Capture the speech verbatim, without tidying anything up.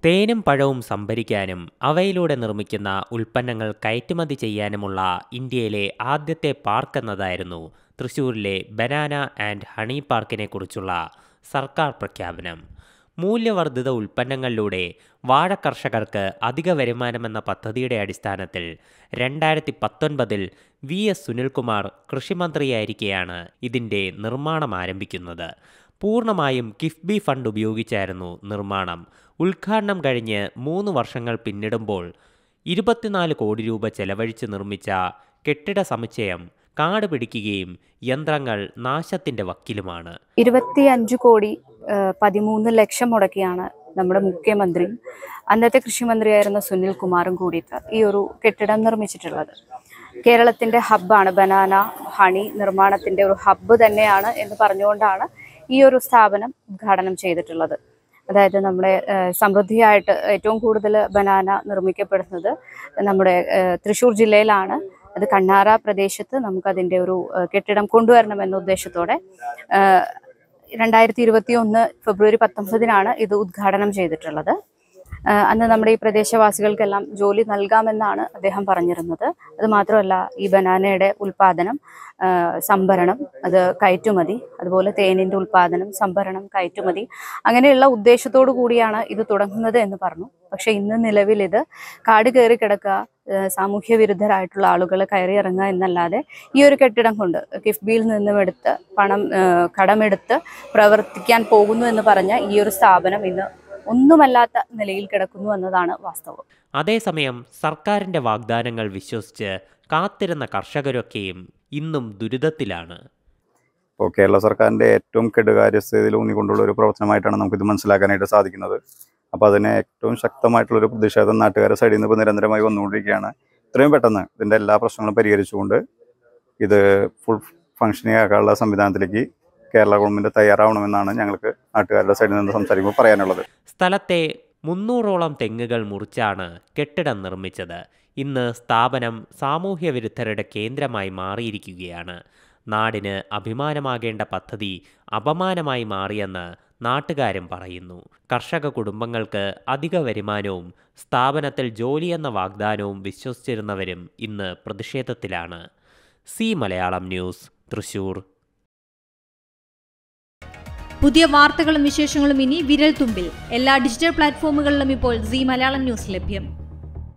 തേനും പഴവും സംഭരിക്കാനും അവയിലൂടെ നിർമ്മിക്കുന്ന ഉൽപ്പന്നങ്ങൾ കയറ്റുമതി ചെയ്യാനുമുള്ള ഇന്ത്യയിലെ ആദ്യത്തെ പാർക്ക് എന്നതായിരുന്നു തൃശ്ശൂരിലെ ബനാന ആൻഡ് ഹണി പാർക്കിനെ കുറിച്ചുള്ള സർക്കാർ പ്രഖ്യാപനം. മൂല്യവർദ്ധിത ഉൽപ്പന്നങ്ങളിലൂടെ വാഴ കർഷകർക്ക് അധിക വരുമാനമെന്ന പദ്ധതിയുടെ അടിസ്ഥാനത്തിൽ രണ്ടായിരത്തി പത്തൊൻപതിൽ വി എസ് സുനിൽകുമാർ കൃഷിമന്ത്രിയായിരിക്കെയാണ് ഇതിൻ്റെ നിർമ്മാണം ആരംഭിക്കുന്നത്. പൂർണ്ണമായും കിഫ്ബി ഫണ്ട് ഉപയോഗിച്ചായിരുന്നു നിർമ്മാണം. ഉദ്ഘാടനം കഴിഞ്ഞ് മൂന്ന് വർഷങ്ങൾ പിന്നിടുമ്പോൾ ഇരുപത്തിനാല് കോടി രൂപ ചെലവഴിച്ച് നിർമ്മിച്ച കെട്ടിട സമുച്ചയം കാട് പിടിക്കുകയും യന്ത്രങ്ങൾ നാശത്തിന്റെ വക്കിലുമാണ്. ഇരുപത്തിയഞ്ച് കോടി പതിമൂന്ന് ലക്ഷം മുടക്കിയാണ് നമ്മുടെ മുഖ്യമന്ത്രിയും അന്നത്തെ കൃഷിമന്ത്രിയായിരുന്ന സുനിൽ കുമാറും കൂടിയിട്ട് ഈ ഒരു കെട്ടിടം നിർമ്മിച്ചിട്ടുള്ളത്. കേരളത്തിന്റെ ഹബ്ബാണ്, ബനാന ഹണി നിർമ്മാണത്തിന്റെ ഒരു ഹബ്ബ് തന്നെയാണ് എന്ന് പറഞ്ഞുകൊണ്ടാണ് ഈ ഒരു സ്ഥാപനം ഉദ്ഘാടനം ചെയ്തിട്ടുള്ളത്. അതായത് നമ്മുടെ സമൃദ്ധിയായിട്ട് ഏറ്റവും കൂടുതൽ ബനാന നിർമ്മിക്കപ്പെടുന്നത് നമ്മുടെ തൃശ്ശൂർ ജില്ലയിലാണ്. അത് കണ്ണാറ പ്രദേശത്ത് നമുക്കതിൻ്റെ ഒരു കെട്ടിടം കൊണ്ടുവരണമെന്ന ഉദ്ദേശത്തോടെ രണ്ടായിരത്തി ഇരുപത്തി ഒന്ന് ഫെബ്രുവരി പത്തൊമ്പതിനാണ് ഇത് ഉദ്ഘാടനം ചെയ്തിട്ടുള്ളത്. അന്ന് നമ്മുടെ ഈ പ്രദേശവാസികൾക്കെല്ലാം ജോലി നൽകാമെന്നാണ് അദ്ദേഹം പറഞ്ഞിരുന്നത്. അത് മാത്രമല്ല, ഈ ബനാനയുടെ ഉൽപ്പാദനം, സംഭരണം, അത് കയറ്റുമതി, അതുപോലെ തേനിൻ്റെ ഉൽപ്പാദനം, സംഭരണം, കയറ്റുമതി, അങ്ങനെയുള്ള ഉദ്ദേശത്തോടു കൂടിയാണ് ഇത് തുടങ്ങുന്നത് എന്ന് പറഞ്ഞു. പക്ഷെ ഇന്ന് നിലവിൽ ഇത് കാട് കയറി കിടക്കുക, സാമൂഹ്യ വിരുദ്ധരായിട്ടുള്ള ആളുകൾ കയറി ഇറങ്ങുക എന്നല്ലാതെ ഈ ഒരു കെട്ടിടം കൊണ്ട് കിഫ്ബിയിൽ നിന്നും എടുത്ത് പണം കടമെടുത്ത് പ്രവർത്തിക്കാൻ പോകുന്നു എന്ന് പറഞ്ഞ ഈ ഒരു സ്ഥാപനം ഇന്ന് ഒന്നുമല്ലാത്ത നിലയിൽ കിടക്കുന്നു എന്നതാണ് വാസ്തവം. അതേസമയം സർക്കാരിന്റെ വാഗ്ദാനങ്ങൾ വിശ്വസിച്ച് കാത്തിരുന്ന കർഷകരൊക്കെയും ഇന്നും ദുരിതത്തിലാണ്. ഇപ്പോൾ കേരള സർക്കാരിൻ്റെ ഏറ്റവും കെടുകാര്യസ്ഥതയിൽ ഊന്നിക്കൊണ്ടുള്ള ഒരു പ്രവർത്തനമായിട്ടാണ് നമുക്കിത് മനസ്സിലാക്കാനായിട്ട് സാധിക്കുന്നത്. അപ്പോൾ അതിന് ഏറ്റവും ശക്തമായിട്ടുള്ളൊരു പ്രതിഷേധം നാട്ടുകാരുടെ സൈഡിൽ നിന്ന് ഇപ്പോൾ നിരന്തരമായി വന്നുകൊണ്ടിരിക്കുകയാണ്. ഇത്രയും പെട്ടെന്ന് ഇതിൻ്റെ എല്ലാ പ്രശ്നങ്ങളും പരിഹരിച്ചുകൊണ്ട് ഇത് ഫുൾ ഫങ്ഷനിങ് ആക്കാനുള്ള സംവിധാനത്തിലേക്ക് കേരള ഗവൺമെന്റ് തയ്യാറാവണമെന്നാണ് ഞങ്ങൾക്ക് നാട്ടുകാരുടെ സൈഡിൽ നിന്ന് സംസാരിക്കുമ്പോൾ പറയാനുള്ളത്. സ്ഥലത്തെ മുന്നൂറോളം തെങ്ങുകൾ മുറിച്ചാണ് കെട്ടിടം നിർമ്മിച്ചത്. ഇന്ന് സ്ഥാപനം സാമൂഹ്യ വിരുദ്ധരുടെ കേന്ദ്രമായി മാറിയിരിക്കുകയാണ്. നാടിന് അഭിമാനമാകേണ്ട പദ്ധതി അപമാനമായി മാറിയെന്ന് നാട്ടുകാരും പറയുന്നു. കർഷക കുടുംബങ്ങൾക്ക് അധിക വരുമാനവും സ്ഥാപനത്തിൽ ജോലിയെന്ന വാഗ്ദാനവും വിശ്വസിച്ചിരുന്നവരും ഇന്ന് പ്രതിഷേധത്തിലാണ്. C Malayalam news, Thrissur. പുതിയ വാർത്തകളും വിശേഷങ്ങളും ഇനി വിരൽ തുമ്പിൽ. എല്ലാ ഡിജിറ്റൽ പ്ലാറ്റ്ഫോമുകളിലും ഇപ്പോൾ സി മലയാളം ന്യൂസ് ലഭ്യം.